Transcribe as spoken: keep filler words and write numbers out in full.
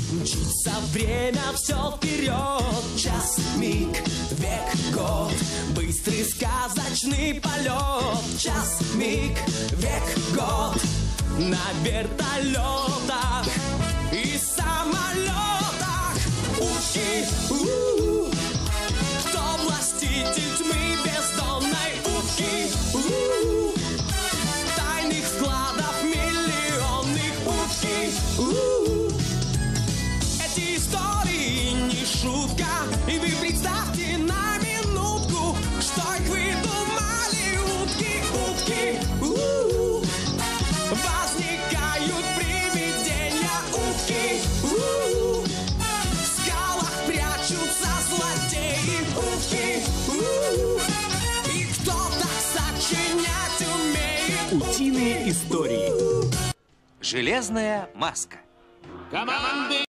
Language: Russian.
Мчится время все вперед. Час, миг, век, год. Быстрый сказочный полет. Час, миг, век, год. На вертолетах и самолетах. Утки, у-у-у. Кто властитель тьмы бездонной? Утки, у-у-у. Тайных складов миллионных. Утки, у-у-у. Эти истории не шутка. И вы представьте на минутку, что их выдумали утки, утки, у-у-у. Возникают привидения, утки, у-у-у. В скалах прячутся злодеи, утки, у-у-у. И кто так сочинять умеет? Утиные истории. Железная маска. Команды!